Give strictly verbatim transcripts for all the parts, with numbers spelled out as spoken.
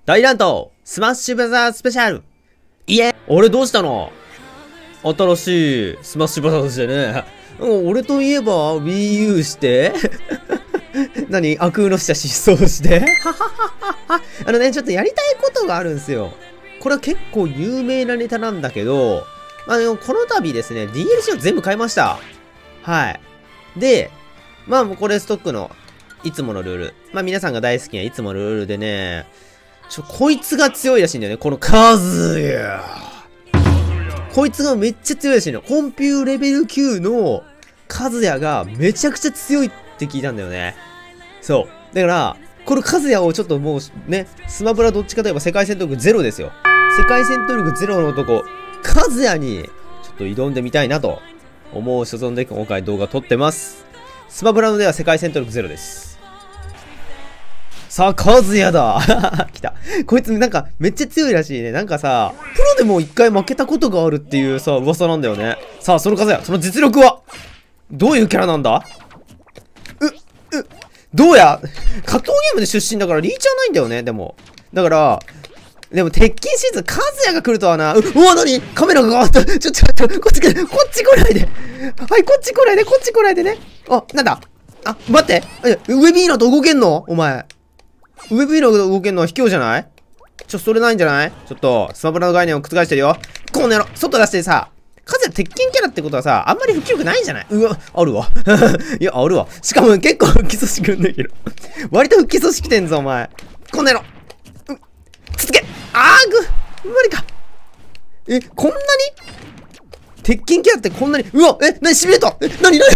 大乱闘スマッシュブラザーズスペシャルイエー俺どうしたの新しいスマッシュブラザーズでね。俺といえば WiiU して何悪空の使者失踪してあのね、ちょっとやりたいことがあるんですよ。これは結構有名なネタなんだけど、あの、この度ですね、ディーエルシー を全部買いました。はい。で、まあもうこれストックのいつものルール。まあ皆さんが大好きないつものルールでね、ちょ、こいつが強いらしいんだよね。このカズヤ。こいつがめっちゃ強いらしいの。コンピューレベルきゅうのカズヤがめちゃくちゃ強いって聞いたんだよね。そう。だから、このカズヤをちょっともうね、スマブラどっちかといえば世界戦闘力ゼロですよ。世界戦闘力ゼロの男、カズヤにちょっと挑んでみたいなと思う所存で今回動画撮ってます。スマブラのでは世界戦闘力ゼロです。さあ、カズヤだ来た。こいつなんかめっちゃ強いらしいね。なんかさ、プロでも一回負けたことがあるっていうさ、噂なんだよね。さあ、そのカズヤ、その実力はどういうキャラなんだう、う、どうや格闘ゲームで出身だからリーチはないんだよね、でも。だから、でも、鉄筋シーズン、カズヤが来るとはな。う、うわ、なにカメラが変わった。ちょ、ちょ、ちょ、こっち来、こっち来ないで。はい、こっち来ないで、こっち来ないでね。あ、なんだあ、待って。ウェビーナと動けんのお前。ウェビーナと動けんのは卑怯じゃないちょ、それないんじゃないちょっと、スマブラの概念を覆してるよ。この野郎、外出してさ、カズヤ鉄筋キャラってことはさ、あんまり復帰力ないんじゃない？うわ、あるわ。いや、あるわ。しかも結構復帰組織なんだけど。割と復帰組織てんぞ、お前。この野郎。う、つつけあーぐ無理か。え、こんなに鉄筋キャラってこんなに、うわ、え、なにしびれたえ、なになに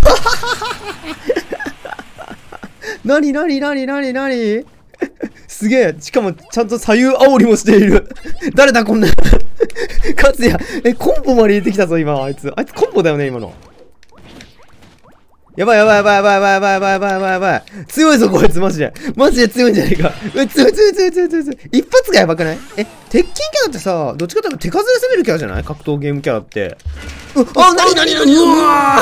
なになになになになにすげえ。しかも、ちゃんと左右煽りもしている。誰だ、こんな。カズヤ。え、コンボまで入れてきたぞ、今、あいつ。あいつコンボだよね、今の。やばいやばいやばいやばいやばいやばいやばいやばいやばいやばい。強いぞ、こいつ、マジで。マジで強いんじゃないか。え、強い強い強い強い強い強い。一発がやばくないえ、鉄筋キャラってさ、どっちかというと手数で攻めるキャラじゃない格闘ゲームキャラって。う、あ、なになになにうわ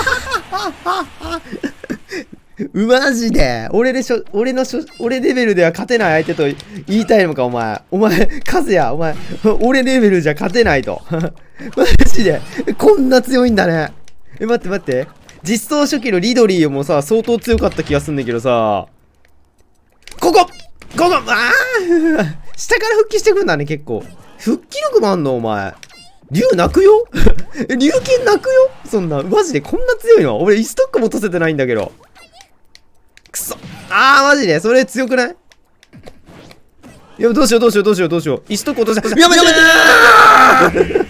ーマジで俺でしょ、俺のしょ、俺レベルでは勝てない相手と言いたいのか、お前。お前、カズヤ、お前、俺レベルじゃ勝てないと。マジでこんな強いんだね。え、待って待って。実装初期のリドリーもさ、相当強かった気がすんだけどさ。ここここああ下から復帰してくんだね、結構。復帰力もあんの、お前。竜泣くよ竜剣泣くよそんな、マジでこんな強いの俺、イストックも落とせてないんだけど。くそあー、マジでそれ強くない？いや、どうしようどうしようどうしようどうしよう。イストック落とした。やめやめ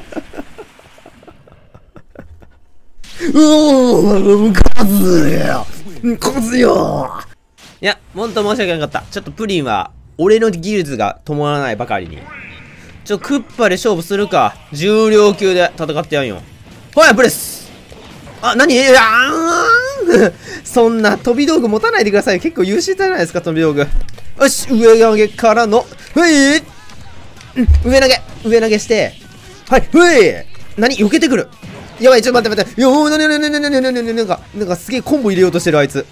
うおーカズヤカズヤいや、ほんと申し訳なかった。ちょっとプリンは、俺の技術が伴わないばかりに。ちょ、クッパで勝負するか。重量級で戦ってやんよ。ほら、プレスあ、なにいやーそんな飛び道具持たないでください。結構優秀じゃないですか、飛び道具。よし、上投げからの、ふい、うん、上投げ、上投げして、はい、ふいなに避けてくるやばい、ちょっと待って待って。よー、なになになになになになになんか、なんかすげえコンボ入れようとしてる、あいつ。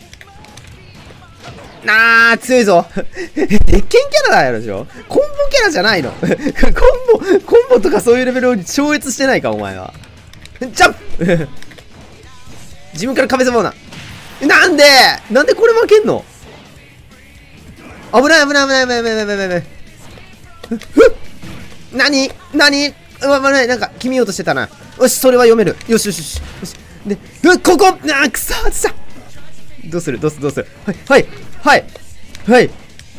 なー、強いぞ。鉄拳キャラだよでしょコンボキャラじゃないの。コンボ、コンボとかそういうレベルを超越してないか、お前は。ジャンプ自分から壁攻めな。なんでなんでこれ負けんの危ない危ない危ない危ない危ない危ない危ない。ふっなになにうわ、危ない。なんか、決めようとしてたな。よし、それは読める。よしよしよし。よし。で、うここあー、くそーつさどうするどうするどうするはい、はい、はい、はい。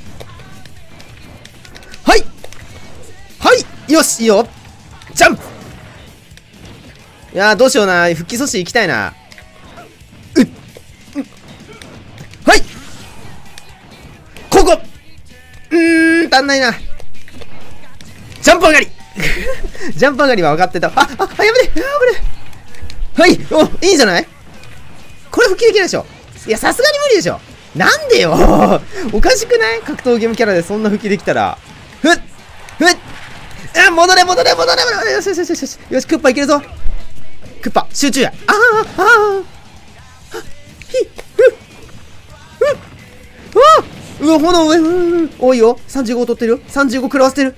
はいはいよし、いいよジャンプいやー、どうしような。復帰阻止行きたいな。うっ、うん、はいここうーん、足んないな。ジャンプ上がりジャンプ上がりは分かってた。あ、あ、あ、やめて、やめて。はい、お、いいんじゃないこれ復帰できないでしょ。いや、さすがに無理でしょ。なんでよおかしくない格闘ゲームキャラでそんな復帰できたら。ふっふっあ、戻れ戻れ戻れ戻れよしよしよしよしよし、クッパいけるぞ。クッパ、集中や。あーあーひっふっふっうわ、炎上、うん、多いよ。さんじゅうご取ってるよ。さんじゅうご食らわせてる。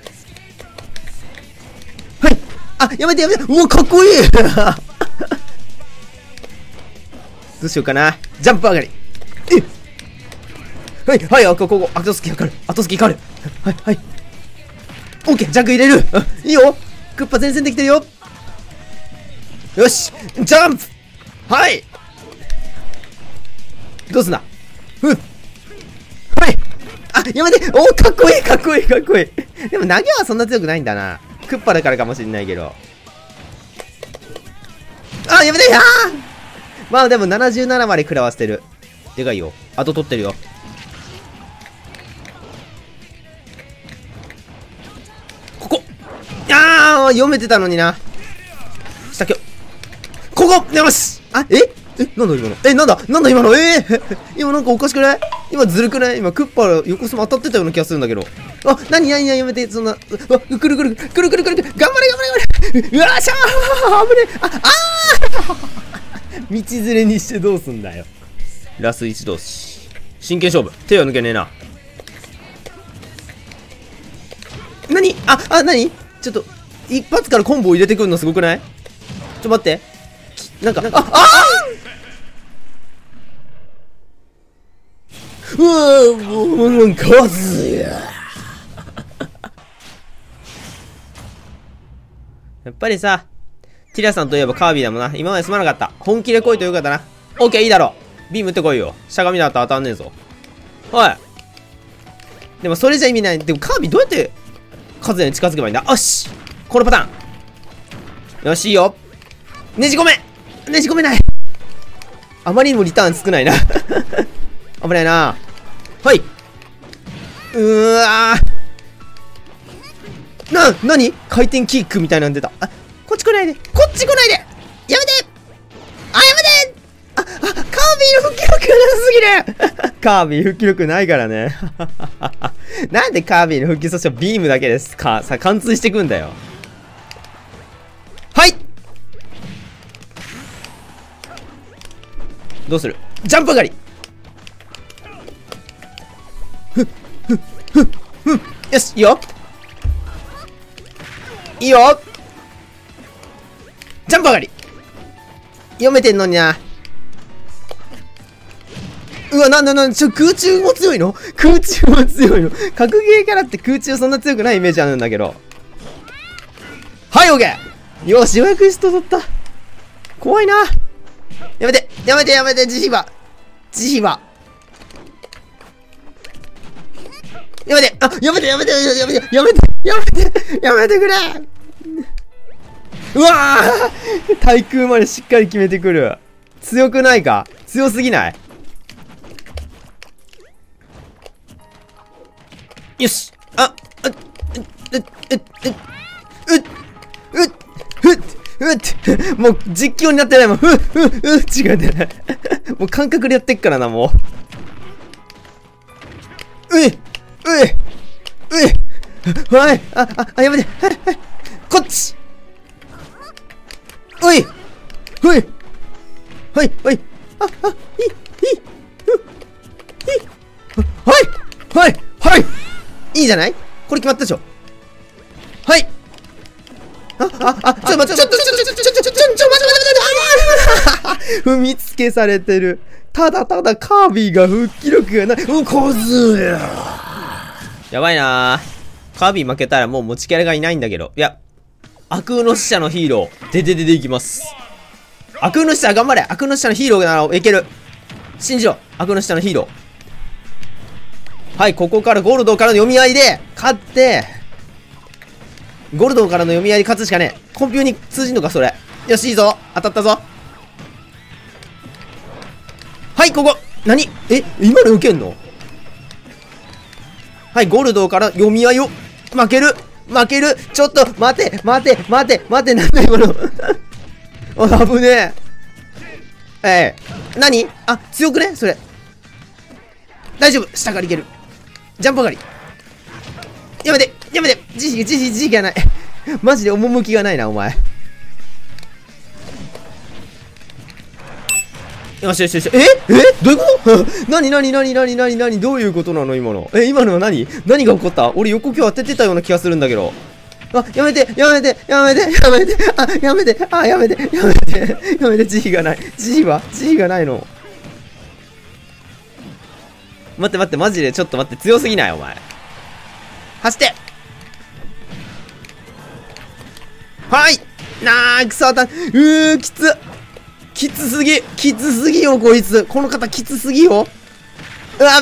はい。あ、やめてやめて。うわ、かっこいいどうしようかな。ジャンプ上がり。えはい、はい、あ、ここ、後付きかかる。後付きかかる。はい、はい。オッケー、ジャンク入れる。いいよ。クッパ前線できてるよ。よし、ジャンプはい。どうすんだふんはい。あ、やめて。おー、かっこいい、かっこいい、かっこいい。でも投げはそんな強くないんだな。クッパだからかもしんないけど。あ、やめて。あーまあでもななじゅうななまで食らわせてる。でかいよ。あと取ってるよ。ここあー読めてたのにな。下きょここよしあ、ええなんだ今のえ、なんだなんだ今のえー、今なんかおかしくない今ずるくない今クッパ横スマ当たってたような気がするんだけど。あ、なになになにやめて、そんな。うわ、くるくるくるくるくるくる頑張れ頑張れ頑張れうわーしゃー危ねえあ、あー道連れにしてどうすんだよ。ラス一同士。真剣勝負。手は抜けねえな。なにあ、あ、なにちょっと、一発からコンボを入れてくるのすごくない？ちょっと待って。なんか、あ、あーうわーもう、なんかわずや。やっぱりさ、ティラさんといえばカービィだもんな。今まですまなかった。本気で来いとよかったな。オッケー、いいだろう。ビーム打ってこいよ。しゃがみだと当たんねえぞ。はい。でもそれじゃ意味ない。でもカービィどうやってカズヤに近づけばいいんだ。よしこのパターン。よし、いいよ。ねじ込めねじ込めないあまりにもリターン少ないな。危ないな。はい。うーわー。な、なに回転キックみたいなん出た。あ、こっち来ないで。こっち来ないでやめてあ、やめてあ、あ、カービィの復帰力がなさすぎるカービィ復帰力ないからね。なんでカービィの復帰そしてビームだけですかさ、貫通してくんだよ。はいどうするジャンプ上がりふっふっふっふっよしいいよいいよジャンプ上がり読めてんのにな。うわ、なんだなんだ、ちょ、空中も強いの空中も強いの格ゲーキャラって空中そんな強くないイメージあるんだけど。はい、オッケーよし、ようやくスト取った。怖いな。やめてやめてやめてジヒバジヒバやめてあ、やめてやめてやめてやめてやめてやめてくれうわー対空までしっかり決めてくる。強くないか強すぎないよしあ、あ、う、う、う、う、う、う、う、う、う、もう実況になってないもん。う、う、う、違うね。もう感覚でやってっからな、もう。うい、うい、うい、はい、あ、あ、あ、やめて、はい、はい、こっちうい、うい、はい、はい、あ、あ、いい、いい、う、いい、はい、はい、はい、いいじゃないこれ決まったでしょ。はいあ、あ、あ、ちょっと待って、ちょっと、ちょっと、ちょっと、ちょっと、ちょっと、ちょっと、待って待って、踏みつけされてる。ただただカービィが復帰力がない。うん、こずや。やばいなー。カービィ負けたらもう持ちキャラがいないんだけど。いや、悪空の使者のヒーロー、ででででいきます。悪空の使者頑張れ。悪空の使者のヒーローならいける。信じろ。悪空の使者のヒーロー。はい、ここからゴールドからの読み合いで、勝って、ゴールドからの読み合いで勝つしかねえ。コンピューに通じんのか、それ。よし、いいぞ。当たったぞ。はい、ここ。何え、今の受けんのはい、ゴールドから読み合いを、負ける負けるちょっと、待て待て待て待てなんだ今の。あ、危ねえ。ええ。何あ、強くねそれ。大丈夫。下からいける。ジャンプ上がり。やめてやめて自信、自信、自信がない。マジで趣がないな、お前。 よしよしよし。ええどういうことなになになになになになにどういうことなの今の。え、今のは何何が起こった？俺横今日当ててたような気がするんだけど。あ、やめて、やめて、やめて、やめて、あ、やめて、あ、やめて、やめて、やめて、慈悲がない。慈悲は慈悲がないの。待って待って、マジでちょっと待って、強すぎないお前。走ってはいなー、くそ当たん。うー、きつきつすぎきつすぎよ、こいつ。この方、きつすぎよ。うわっ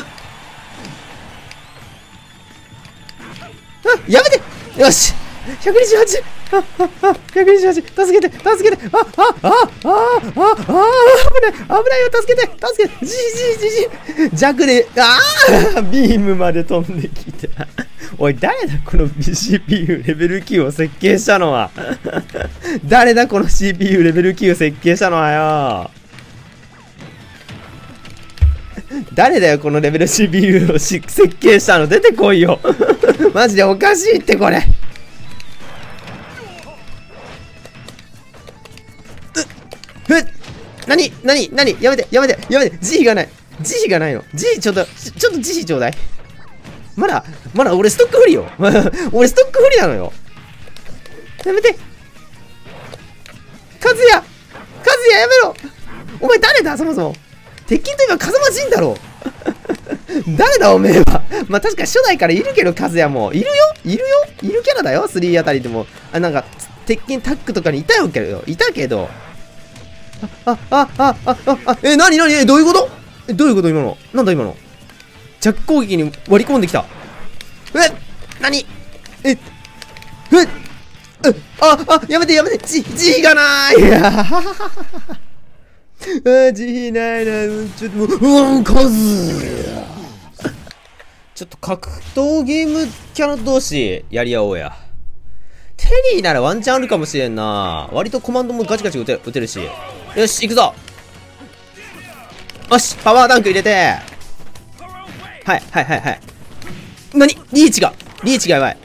あ、やめてよしひゃくにじゅうはちあ、あ、あ、ひゃくにじゅうはち助けて助けてあ、あ、あ、あ、あ、あ、危ない危ないよ助けて助けてじじじじ弱で、ああビームまで飛んできたおい、誰だこの シーピーユー レベルきゅうを設計したのは誰だこの シーピーユー レベルきゅう設計したのはよ誰だよこのレベル シーピーユー を設計したの出てこいよマジでおかしいってこれうっなになになにやめてやめてやめて慈悲がない慈悲がないの慈悲ちょっとちょっと慈悲ちょうだいまだまだ俺ストック不利よ俺ストック不利なのよやめてカズヤカズヤやめろお前誰だそもそも鉄筋といえば風間陣だろ誰だおめえはまあ確か初代からいるけどカズヤもいるよいるよいるキャラだよスリーあたりでもあなんか鉄筋タックとかにいたよけどいたけどああああああえなになにえどういうことえどういうこと今のなんだ今の着攻撃に割り込んできたえなにええああやめてやめてじ慈悲がないあ慈悲ないなちょっともううわんカズちょっと格闘ゲームキャラ同士やり合おうやテリーならワンチャンあるかもしれんな割とコマンドもガチガチ打てる、打てるしよし行くぞよしパワーダンク入れてはいはいはいはいなにリーチがリーチがやば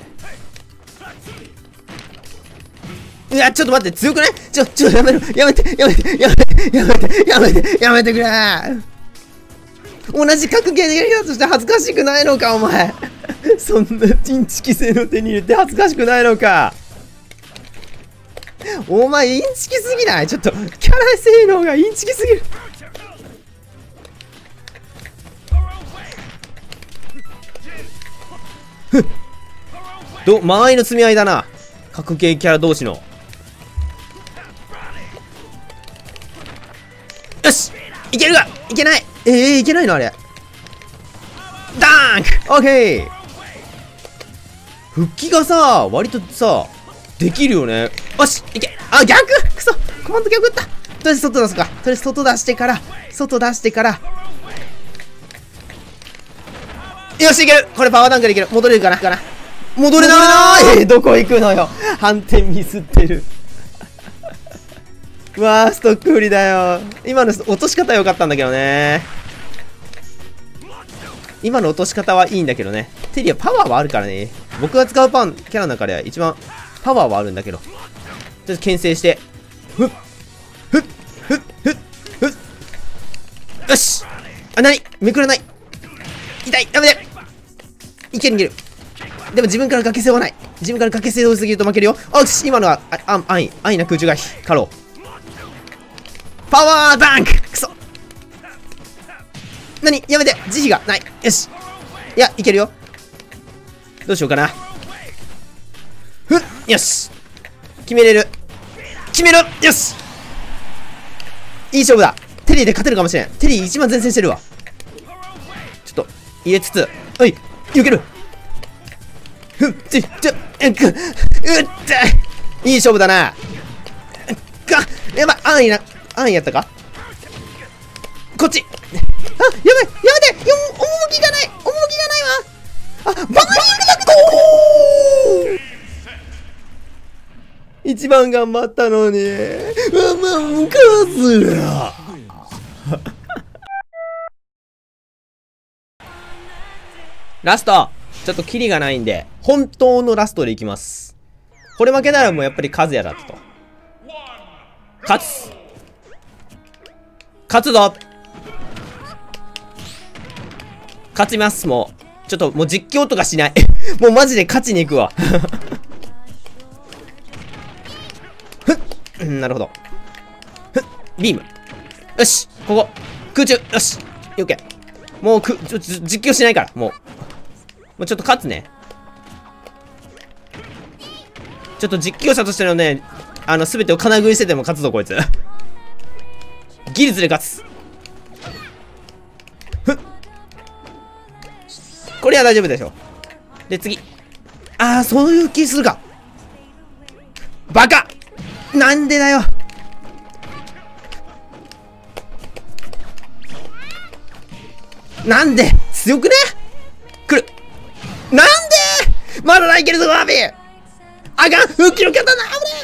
いうわちょっと待って強くないちょちょやめろやめてやめてやめてやめてやめてやめてくれ同じ格ゲーでやりだとして恥ずかしくないのかお前そんなインチキ性の手に入れて恥ずかしくないのかお前インチキすぎないちょっとキャラ性能がインチキすぎるふっど間合いの積み合いだな格ゲーキャラ同士のよしいけるかいけないええー、いけないのあれダンクオッケー復帰がさ割とさできるよねよしいけあ逆くそコマンド逆打ったとりあえず外出すかとりあえず外出してから外出してからよしいけるこれパワーダンクでいける戻れるかなかな戻れないどこ行くのよ反転ミスってるうわーストック不利だよ今の落とし方良かったんだけどね今の落とし方はいいんだけどねテリーはパワーはあるからね僕が使うパンキャラの中では一番パワーはあるんだけどちょっと牽制してふっふっふっふっふっよしあなにめくらない痛いやめていけるいけるでも自分から掛け背はない自分から掛け背をすぎると負けるよよし今のはああ安易安易な空中回避かろうパワーダンクくそなにやめて慈悲がないよしいやいけるよどうしようかなふっよし決めれる決めるよしいい勝負だテリーで勝てるかもしれんテリー一番前線してるわちょっと入れつつおい避けるふっちちょうっくうっいい勝負だなかやばい安易な安易やったかこっちあやばいやめてよ趣がない趣がないわあバーニングダクト一番頑張ったのにうまむかずらラストちょっとキリがないんで本当のラストでいきますこれ負けたらもうやっぱりカズヤだったと勝つ勝つぞ。勝ちます、もう。ちょっと、もう実況とかしない。もうマジで勝ちに行くわ。ふっ。なるほど。ふっ。ビーム。よし。ここ。空中。よし。オッケー。もうく、ちょ、ちょ、実況しないから。もう。もうちょっと勝つね。ちょっと実況者としてのね、あの、すべてを金食いしてても勝つぞ、こいつ。ギリズで勝つ。ふっ。これは大丈夫でしょ。で、次。ああ、そういう気するか。バカなんでだよ。なんで強くね来る。なんでまだないけれど、ワービーあかん復帰の刀危ね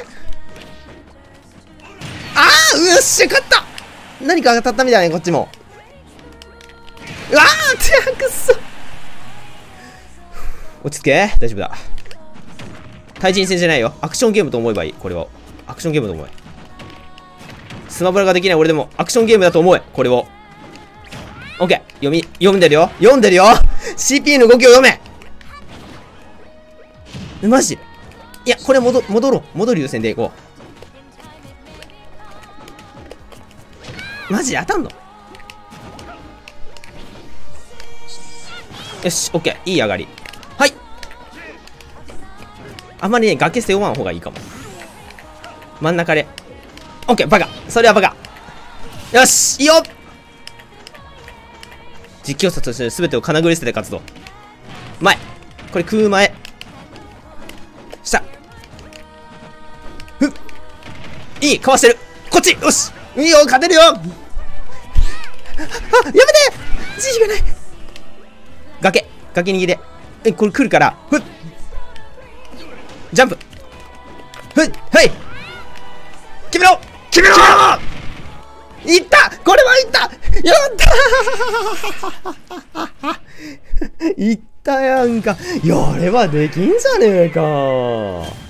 え。ああ、よっしゃ、勝った。何か当たったみたいね、こっちも。うわー、てやくっそ。落ち着け、大丈夫だ。対人戦じゃないよ。アクションゲームと思えばいい、これを。アクションゲームと思え。スマブラができない俺でも、アクションゲームだと思え、これを。オッケー、読み、読んでるよ。読んでるよ。シーピーユー の動きを読め。マジいや、これ戻、戻ろう。戻る優先でいこう。マジで当たんの？よし、オッケー。いい上がり。はい。あんまりね、崖背負わん方がいいかも。真ん中で。オッケー、バカ。それはバカ。よし、いいよ。実況者として全てを金繰り捨てて勝つぞ。前。これ食う前。下。ふっ。いい、かわしてる。こっち。よし。いいよ、勝てるよ。あ、やめて。自信がない。崖。崖握れ。え、これ来るから。ふっ。ジャンプ。ふっ。はい。決めろ決めろいったこれはいったやったいったやんか。やればできんじゃねえか。